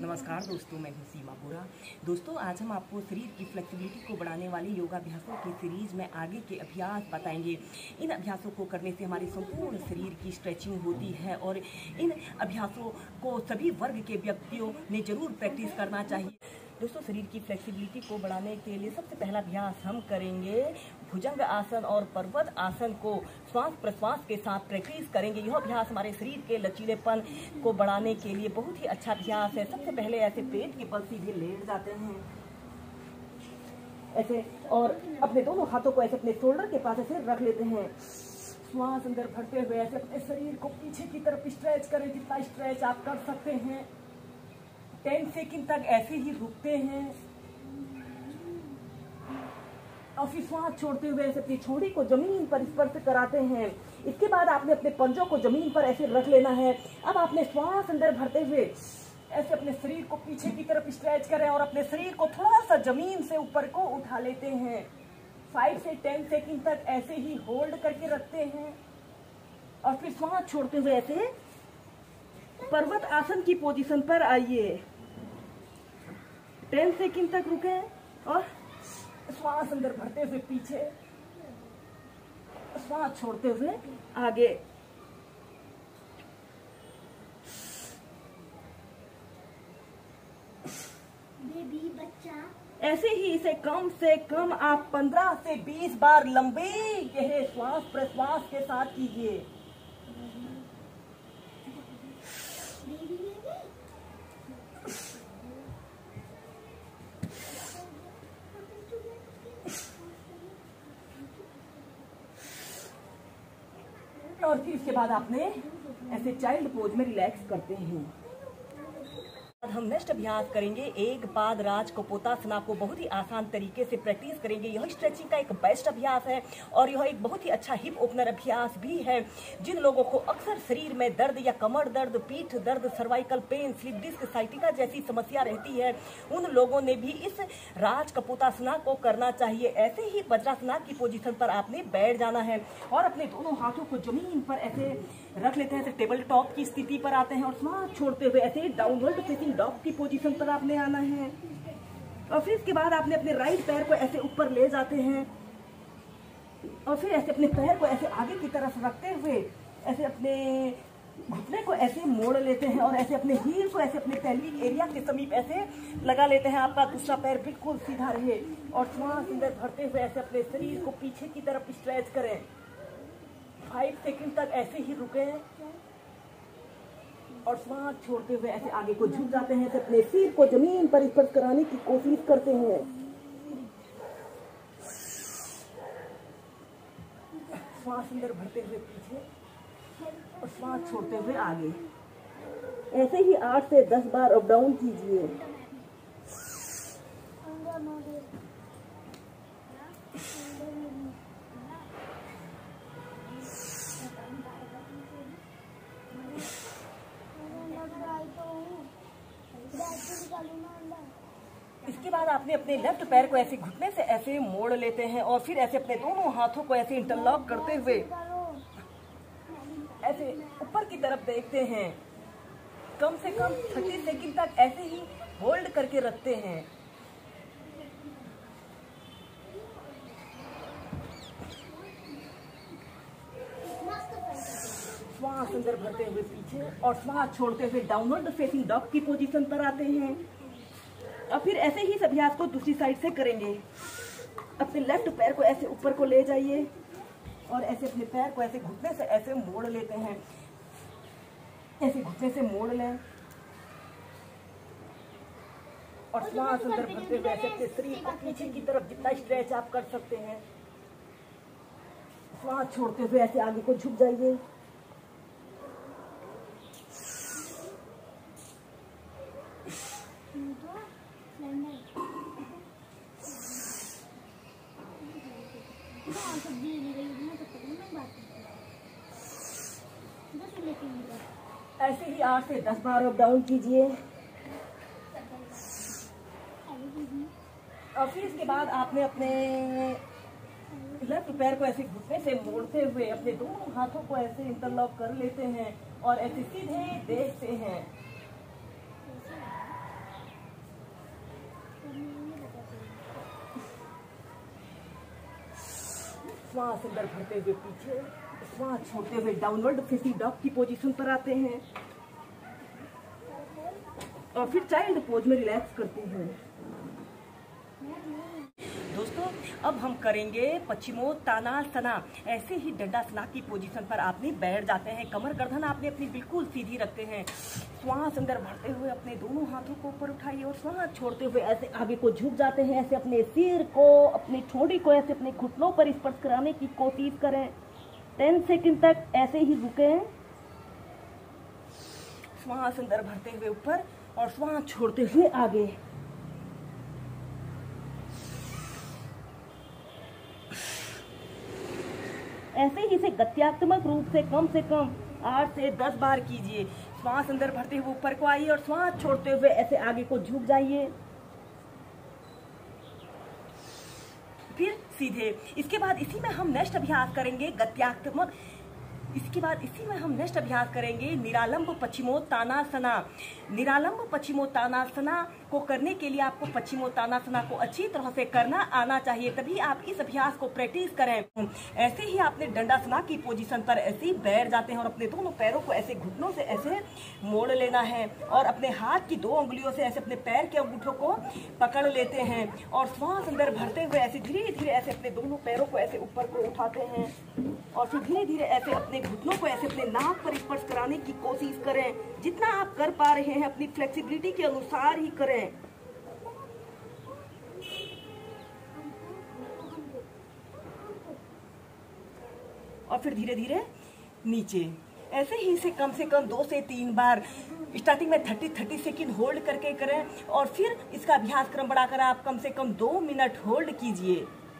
नमस्कार दोस्तों, मैं हूं सीमा बोरा। दोस्तों, आज हम आपको शरीर की फ्लेक्सिबिलिटी को बढ़ाने वाले योगाभ्यासों की सीरीज में आगे के अभ्यास बताएंगे। इन अभ्यासों को करने से हमारे संपूर्ण शरीर की स्ट्रेचिंग होती है और इन अभ्यासों को सभी वर्ग के व्यक्तियों ने जरूर प्रैक्टिस करना चाहिए। दोस्तों, शरीर की फ्लेक्सिबिलिटी को बढ़ाने के लिए सबसे पहला अभ्यास हम करेंगे भुजंग आसन और पर्वत आसन को श्वास प्रश्वास के साथ प्रैक्टिस करेंगे। यह अभ्यास हमारे शरीर के लचीलेपन को बढ़ाने के लिए बहुत ही अच्छा अभ्यास है। सबसे पहले ऐसे पेट के बल सीधे लेट जाते हैं ऐसे, और अपने दोनों हाथों को ऐसे अपने शोल्डर के पास ऐसे रख लेते हैं। श्वास अंदर भरते हुए ऐसे अपने शरीर को पीछे की तरफ स्ट्रेच करें, जितना स्ट्रेच आप कर सकते हैं। 10 सेकंड तक ऐसे ही रुकते हैं और फिर श्वास छोड़ते हुए ऐसे अपनी छोड़ी को जमीन पर स्पर्श कराते हैं। इसके बाद आपने अपने पंजों को जमीन पर ऐसे रख लेना है। अब आपने श्वास अंदर भरते हुए ऐसे अपने शरीर को पीछे की तरफ स्ट्रेच करें और अपने शरीर को थोड़ा सा जमीन से ऊपर को उठा लेते हैं। 5 से 10 सेकंड तक ऐसे ही होल्ड करके रखते हैं और फिर श्वास छोड़ते हुए ऐसे पर्वत आसन की पोजीशन पर आइए। 10 सेकंड तक रुके और श्वास अंदर भरते हुए पीछे, श्वास छोड़ते हुए आगे। बेबी बच्चा ऐसे ही इसे कम से कम आप 15 से 20 बार लंबे यह श्वास प्रश्वास के साथ कीजिए। और फिर इसके बाद आपने ऐसे चाइल्ड पोज में रिलैक्स करते हैं। हम नेक्स्ट अभ्यास करेंगे एक पाद राज कपोतासना को बहुत ही आसान तरीके से प्रैक्टिस करेंगे। यह स्ट्रेचिंग का एक बेस्ट अभ्यास है और यह एक बहुत ही अच्छा हिप ओपनर अभ्यास भी है। जिन लोगों को अक्सर शरीर में दर्द या कमर दर्द, पीठ दर्द, cervical pain, slip disc, sciatica जैसी समस्या रहती है, उन लोगों ने भी इस राज कपोतासना को करना चाहिए। ऐसे ही वज्रासना की पोजीशन पर आपने बैठ जाना है और अपने दोनों हाथों को जमीन पर ऐसे रख लेते हैं। ऐसे टेबल टॉप की स्थिति पर आते हैं और श्वास छोड़ते हुए ऐसे डाउनवर्ड फेसिंग डॉग की पोजीशन पर आपने आना है। और फिर इसके बाद आपने अपने राइट पैर को ऐसे ऊपर ले जाते हैं और फिर ऐसे अपने पैर को ऐसे आगे की तरफ रखते हुए ऐसे अपने घुटने को ऐसे मोड़ लेते हैं और ऐसे अपने हील को ऐसे अपने पेल्विक एरिया के समीप ऐसे लगा लेते हैं। आपका दूसरा पैर बिल्कुल सीधा रहे और श्वास अंदर भरते हुए ऐसे अपने शरीर को पीछे की तरफ स्ट्रेच करें। 5 सेकंड तक ऐसे ही रुके और श्वास छोड़ते हुए ऐसे आगे को झुक जाते हैं। अपने सिर को जमीन पर स्पर्श कराने की कोशिश करते हैं। श्वास अंदर भरते हुए पीछे और श्वास छोड़ते हुए आगे। ऐसे ही 8 से 10 बार अप डाउन कीजिए। इसके बाद आपने अपने लेफ्ट पैर को ऐसे घुटने से ऐसे मोड़ लेते हैं और फिर ऐसे अपने दोनों हाथों को ऐसे इंटरलॉक करते हुए ऐसे ऊपर की तरफ देखते हैं। कम से कम 30 सेकंड तक ऐसे ही होल्ड करके रखते हैं। श्वास अंदर भरते हुए पीछे और श्वास छोड़ते हुए डाउनवर्ड फेसिंग डॉग की पोजीशन पर आते हैं। और फिर ऐसे ही इस अभ्यास को दूसरी साइड से करेंगे। अपने लेफ्ट पैर को ऐसे ऊपर को ले जाइए और ऐसे अपने पैर को ऐसे घुटने से ऐसे मोड़ लेते हैं। ऐसे घुटने से मोड़ लें और श्वास अंदर भरते हुए ऐसे अपने शरीर को पीछे की तरफ जितना स्ट्रेच आप कर सकते हैं। श्वास छोड़ते हुए ऐसे आगे को झुक जाइए। ऐसे ही 8 से 10 बार अप डाउन कीजिए। और फिर इसके बाद आपने अपने लेफ्ट पैर को ऐसे घुटने से मोड़ते हुए अपने दोनों हाथों को ऐसे इंटरलॉक कर लेते हैं और ऐसे सीधे देखते हैं। श्वास अंदर भरते हुए पीछे, श्वास छोड़ते हुए डाउनवर्ड फेसिंग डॉग की पोजीशन पर आते हैं और फिर चाइल्ड पोज में रिलैक्स करते हैं। दोस्तों अब हम करेंगे पश्चिमोत्तानासना। ऐसे ही दंडासना की पोजीशन पर आपने बैठ जाते हैं, कमर गर्दन आपने अपनी बिल्कुल सीधी रखते हैं। श्वास अंदर भरते हुए अपने दोनों हाथों को ऊपर उठाइए और श्वास छोड़ते हुए ऐसे आगे को झुक जाते हैं। ऐसे अपने सिर को, अपनी ठोड़ी को ऐसे अपने घुटनों पर स्पर्श कराने की कोशिश करें। 10 सेकंड तक ऐसे ही रुके। श्वास अंदर भरते हुए ऊपर और श्वास छोड़ते हुए आगे। ऐसे ही इसे गत्यात्मक रूप से कम 8 से 10 बार कीजिए। श्वास अंदर भरते हुए ऊपर को आइए और श्वास छोड़ते हुए ऐसे आगे को झुक जाइए, फिर सीधे। इसके बाद इसी में हम नेक्स्ट अभ्यास करेंगे गत्यात्मक। इसके बाद इसी में हम नेक्स्ट अभ्यास करेंगे निरालंब पश्चिमोत्तानासना। निरालंब पश्चिमोत्तानासना को करने के लिए आपको पश्चिमोत्तानासना को अच्छी तरह से करना आना चाहिए, तभी आप इस अभ्यास को प्रैक्टिस करें। ऐसे ही आपने दंडासना की पोजीशन पर ऐसे ही बैठ जाते हैं और अपने दोनों पैरों को ऐसे घुटनों से ऐसे मोड़ लेना है और अपने हाथ की 2 उंगलियों से ऐसे अपने पैर के अंगूठों को पकड़ लेते हैं और श्वास अंदर भरते हुए ऐसे धीरे धीरे ऐसे अपने दोनों पैरों को ऐसे ऊपर को उठाते हैं और फिर धीरे धीरे ऐसे अपने घुटनों को ऐसे अपने नाक पर स्पर्श कराने की कोशिश करें। जितना आप कर पा रहे हैं अपनी फ्लेक्सिबिलिटी के अनुसार ही करें। और फिर धीरे धीरे नीचे। ऐसे ही इसे कम से कम 2 से 3 बार स्टार्टिंग में 30 सेकंड होल्ड करके करें और फिर इसका अभ्यास क्रम बढ़ाकर आप कम से कम 2 मिनट होल्ड कीजिए।